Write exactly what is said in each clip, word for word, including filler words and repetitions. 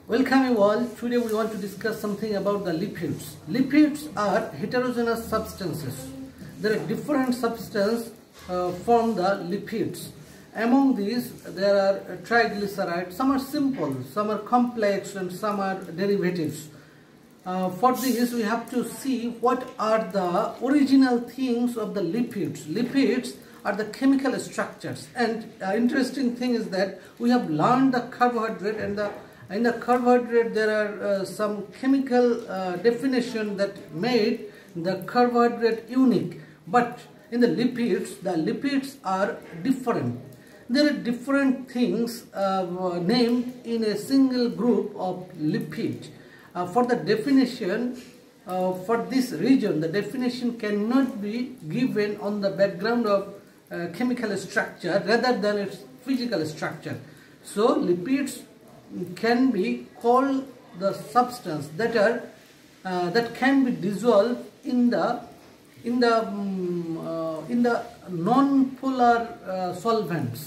Welcome you all. Today we want to discuss something about the lipids. Lipids are heterogeneous substances. There are different substances uh, from the lipids. Among these there are triglycerides. Some are simple, some are complex, and some are derivatives. Uh, for this we have to see what are the original things of the lipids. Lipids are the chemical structures, and uh, interesting thing is that we have learned the carbohydrate, and the in the carbohydrate there are uh, some chemical uh, definition that made the carbohydrate unique. But in the lipids, the lipids are different. There are different things uh, named in a single group of lipid. Uh, for the definition, uh, for this region, the definition cannot be given on the background of uh, chemical structure rather than its physical structure. So lipids can be called the substance that are uh, that can be dissolved in the in the um, uh, in the non-polar uh, solvents.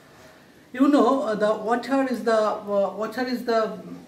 You know, uh, the water is the uh, water is the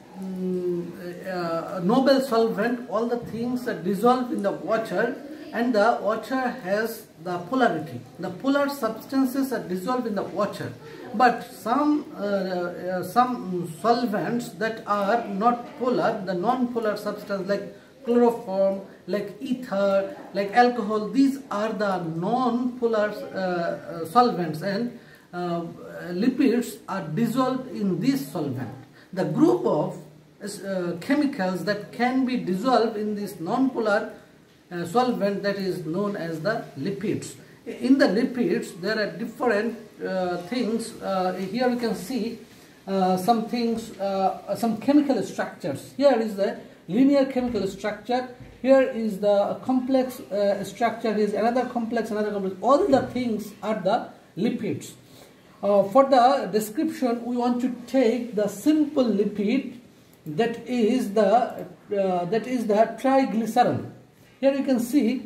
um, uh, noble solvent. All the things are dissolved in the water, and the water has the polarity. The polar substances are dissolved in the water. But some uh, uh, some solvents that are not polar, the non-polar substance like chloroform, like ether, like alcohol, these are the non-polar uh, uh, solvents, and uh, lipids are dissolved in this solvent. The group of uh, chemicals that can be dissolved in this non-polar uh, solvent, that is known as the lipids. In the lipids there are different uh, things. Uh, here you can see uh, some things, uh, some chemical structures. Here is the linear chemical structure. Here is the complex uh, structure. Here is another complex, another complex. All the things are the lipids. Uh, for the description, we want to take the simple lipid, that is the uh, that is the triglycerol. Here you can see.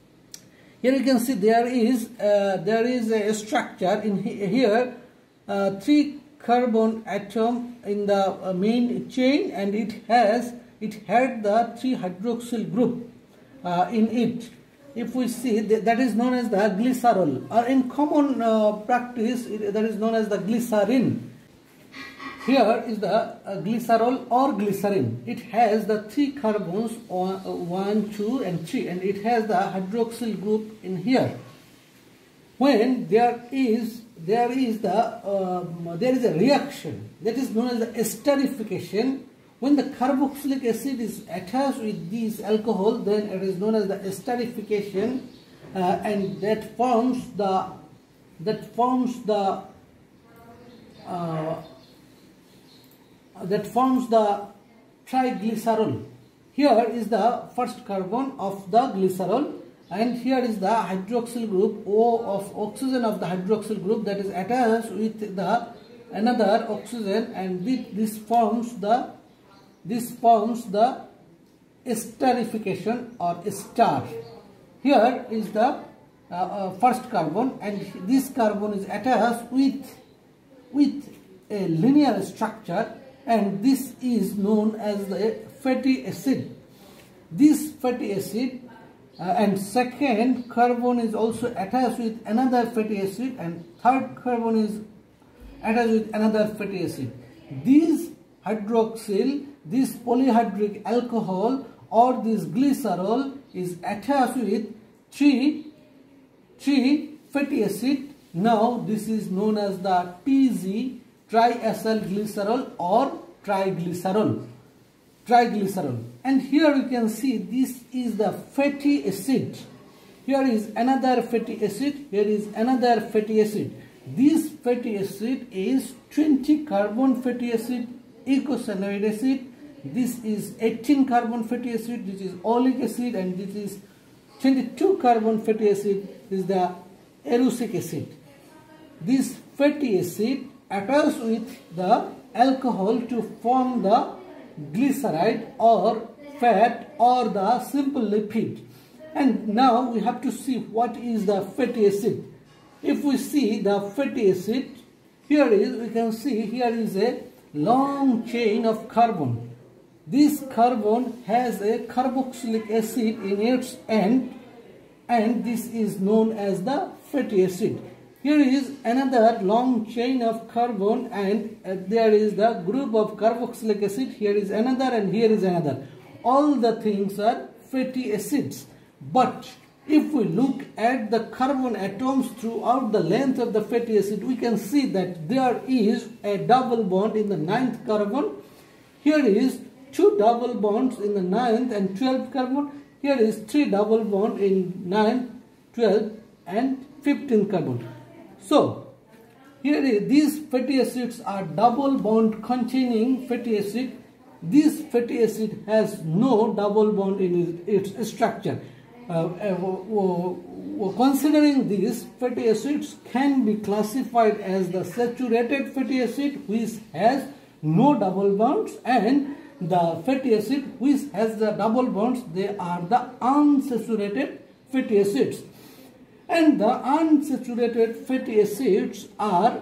Here you can see there is uh, there is a structure in he here, uh, three carbon atom in the uh, main chain, and it has it had the three hydroxyl group uh, in it. If we see that, that is known as the glycerol, or in common uh, practice it, that is known as the glycerin. Here is the uh, glycerol or glycerin. It has the three carbons, on, uh, one, two, and three, and it has the hydroxyl group in here. When there is there is the um, there is a reaction that is known as the esterification. When the carboxylic acid is attached with this alcohol, then it is known as the esterification, uh, and that forms the that forms the uh, that forms the triglycerol. Here is the first carbon of the glycerol, and here is the hydroxyl group, O of oxygen of the hydroxyl group, that is attached with the another oxygen, and this forms the this forms the esterification or ester. Here is the uh, uh, first carbon, and this carbon is attached with with a linear structure, and this is known as the fatty acid. This fatty acid uh, and second carbon is also attached with another fatty acid, and third carbon is attached with another fatty acid. This hydroxyl, this polyhydric alcohol, or this glycerol is attached with three, three fatty acid. Now this is known as the T G, triaceal glycerol or triglycerol. Triglycerol. And here you can see this is the fatty acid. Here is another fatty acid. Here is another fatty acid. This fatty acid is twenty carbon fatty acid, eicosanoid acid. This is eighteen carbon fatty acid. This is oleic acid, and this is twenty-two carbon fatty acid. This is the erucic acid. This fatty acid attached with the alcohol to form the glyceride or fat or the simple lipid. And now we have to see what is the fatty acid. If we see the fatty acid, here is we can see here is a long chain of carbon. This carbon has a carboxylic acid in its end, and this is known as the fatty acid. Here is another long chain of carbon, and uh, there is the group of carboxylic acid. Here is another, and here is another. All the things are fatty acids. But if we look at the carbon atoms throughout the length of the fatty acid, we can see that there is a double bond in the ninth carbon. Here is two double bonds in the ninth and twelfth carbon. Here is three double bond in ninth, twelfth and fifteenth carbon. So, here is, these fatty acids are double bond containing fatty acid. This fatty acid has no double bond in its, its structure. Uh, uh, considering these, fatty acids can be classified as the saturated fatty acid, which has no double bonds, and the fatty acid which has the double bonds, they are the unsaturated fatty acids. And the unsaturated fatty acids are,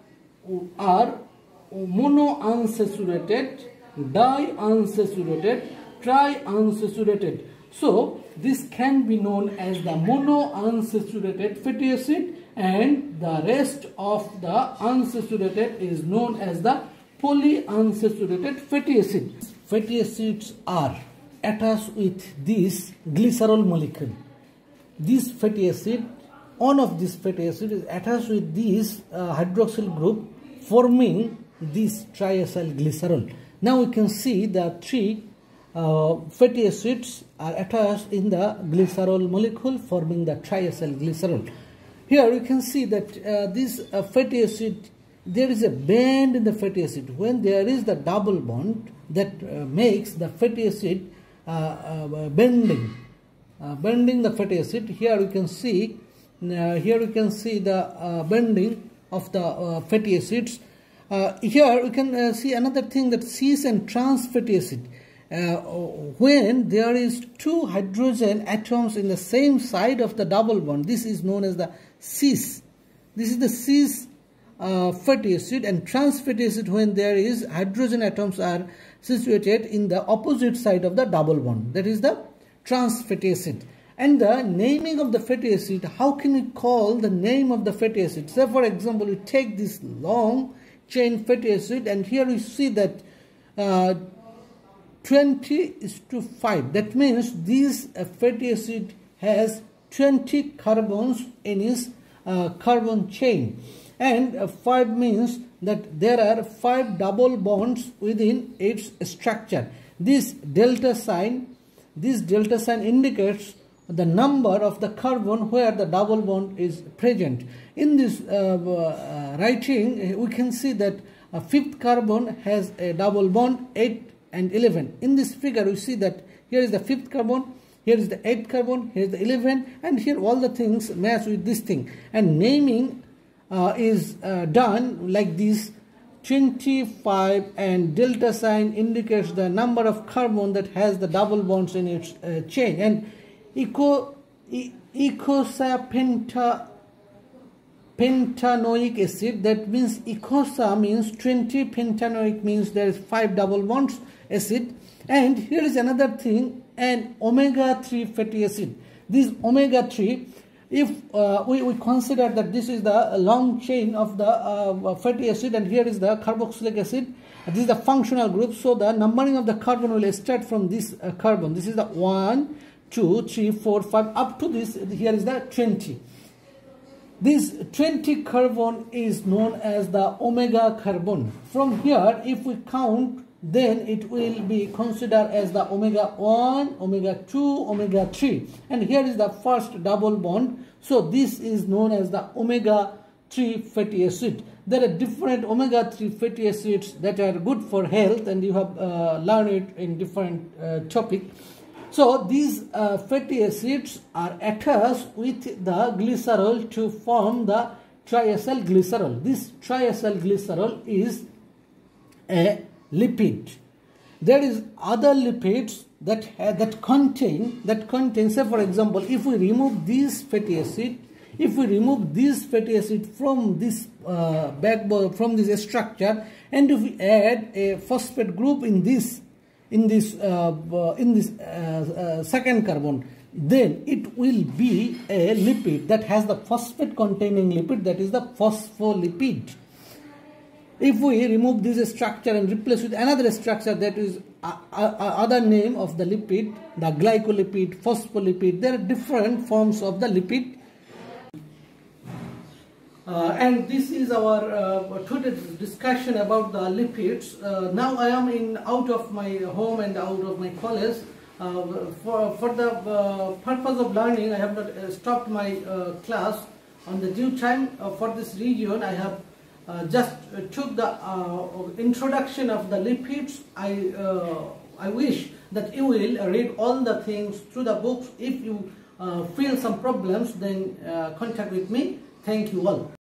are monounsaturated, di-unsaturated, tri-unsaturated. So, this can be known as the monounsaturated fatty acid, and the rest of the unsaturated is known as the polyunsaturated fatty acid. Fatty acids are attached with this glycerol molecule. This fatty acid, one of these fatty acid is attached with this uh, hydroxyl group, forming this triaceal glycerol. Now we can see the three uh, fatty acids are attached in the glycerol molecule, forming the triaceal glycerol. Here you can see that uh, this uh, fatty acid, there is a band in the fatty acid. When there is the double bond that uh, makes the fatty acid uh, uh, bending. Uh, bending the fatty acid. Here you can see uh, here you can see the uh, bending of the uh, fatty acids. Uh, here you can uh, see another thing, that cis and trans fatty acid. Uh, when there is two hydrogen atoms in the same side of the double bond, this is known as the cis. This is the cis uh, fatty acid, and trans fatty acid when there is hydrogen atoms are situated in the opposite side of the double bond. That is the trans fatty acid. And the naming of the fatty acid, how can we call the name of the fatty acid? Say for example, we take this long chain fatty acid, and here we see that uh, twenty is to five. That means this uh, fatty acid has twenty carbons in its uh, carbon chain, and uh, five means that there are five double bonds within its structure. This delta sign This delta sign indicates the number of the carbon where the double bond is present. In this uh, uh, writing, we can see that a fifth carbon has a double bond, eight and eleven. In this figure, we see that here is the fifth carbon, here is the eighth carbon, here is the eleven, and here all the things match with this thing. And naming uh, is uh, done like this. twenty-five, and delta sign indicates the number of carbon that has the double bonds in its uh, chain. And eco, e, ecosa penta, pentanoic acid, that means ecosa means twenty, pentanoic means there is five double bonds acid. And here is another thing, an omega three fatty acid. This omega three, if uh, we, we consider that this is the long chain of the uh, fatty acid, and here is the carboxylic acid, this is the functional group, so the numbering of the carbon will start from this uh, carbon. This is the one, two, three, four, five, up to this, here is the twenty. This twenty carbon is known as the omega carbon. From here, if we count, then it will be considered as the omega one, omega two, omega three. And here is the first double bond. So this is known as the omega three fatty acid. There are different omega three fatty acids that are good for health, and you have uh, learned it in different uh, topic. So these uh, fatty acids are attached with the glycerol to form the triaceal glycerol. This triaceal glycerol is a lipid. There is other lipids that uh, that contain that contain say for example, if we remove this fatty acid, If we remove this fatty acid from this uh, backbone, from this structure, and if we add a phosphate group in this, in this, uh, in this uh, uh, second carbon, then it will be a lipid that has the phosphate containing lipid, that is the phospholipid. If we remove this structure and replace with another structure, that is a, a, a other name of the lipid, the glycolipid, phospholipid, there are different forms of the lipid. Uh, and this is our uh, today's discussion about the lipids. Uh, now I am in out of my home and out of my college. Uh, for, for the uh, purpose of learning, I have not uh, stopped my uh, class on the due time. Uh, for this region, I have uh, just uh, took the uh, introduction of the lipids. I, uh, I wish that you will read all the things through the books. If you uh, feel some problems, then uh, contact with me. Thank you all.